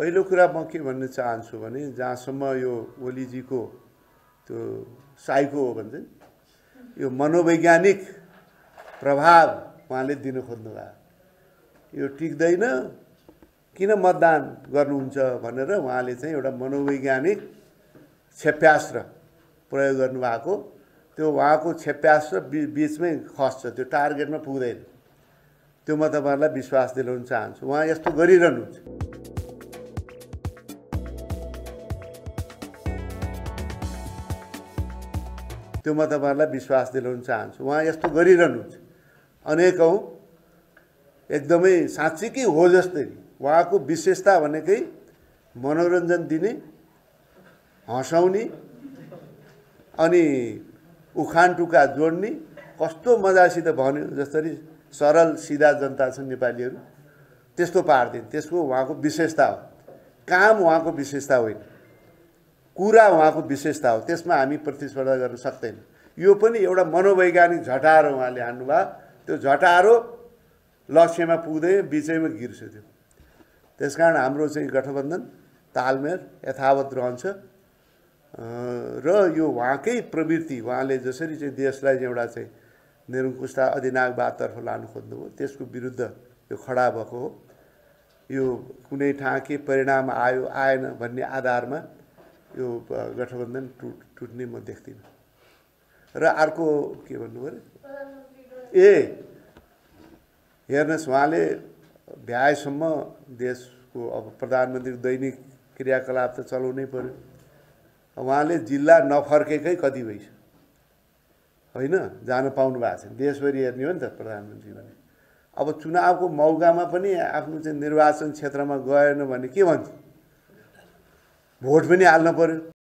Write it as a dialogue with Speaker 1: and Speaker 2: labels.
Speaker 1: पहिलो कुरा म के भन्न चाहन्छु भने जहाँसम्म यो ओलीजीको त्यो साइको हो भन्छ यो मनोवैज्ञानिक प्रभाव उहाँले दिन खोज्नुभयो यो टिक्दैन किन मतदान गर्नुहुन्छ भनेर उहाँले चाहिँ एउटा मनोवैज्ञानिक क्षेप्यास्त्र प्रयोग गर्नुभएको त्यो उहाँको क्षेप्यास्त्र बीचमै खस्छ त्यो टार्गेटमा पुग्दैन त्यो म तपाईहरुलाई विश्वास दिलाउन चाहन्छु उहाँ यस्तो गरिरहनुहुन्छ त्यो म तपाईहरुलाई विश्वास दिलाउन चाहन्छु उहाँ यस्तो गरिरहनुहुन्छ अनेकौं एकदमै साँच्चै हो जस्तै उहाँको विशेषता भनेकै मनोरञ्जन दिने हँसाउने अनि उखान टुका जोड्ने कस्तो मजासित भन्यो जसरी सरल सिधा जनता छन् नेपालीहरु त्यस्तो पार्दिन त्यसको उहाँको विशेषता हो काम उहाँको विशेषता होइन कुरा उहाँको विशेषता हो त्यसमा हामी प्रतिस्पर्धा गर्न सक्दैन यो पनि एउटा मनोवैज्ञानिक झटारो उहाँले हान्नुभयो त्यो झटारो लक्ष्यमा पुग्दै बीचैमा गिर्छ त्यो त्यसकारण हाम्रो चाहिँ गठबन्धन तालमेल यथावत रहन्छ र यो उहाँकै प्रवृत्ति उहाँले जसरी चाहिँ देशलाई एउटा चाहिँ निरङ्कुशता अधिनायकवादतर्फ लानु खोज्नुभयो त्यसको विरुद्ध यो खडा भएको हो यो कुनै ठाउँ के परिणाम आयो आएन भन्ने आधारमा यो गठबन्धन टुट्ने म देख्दिनँ र अर्को के भन्नुभयो हेर्नुहोस् उहाँले भ्याएसम्म देशको अब प्रधानमन्त्री दैनिक क्रियाकलाप त चलाउनै पर्यो उहाँले जिल्ला नफर्केकै कति भइस होइन जान पाउनु भएको छैन देशभरि हेर्ने हो नि त प्रधानमन्त्री भने अब चुनावको मौकामा पनि आफ्नो चाहिँ निर्वाचन क्षेत्रमा गएन भने के भन्छ भोट पनि हाल्न पर्यो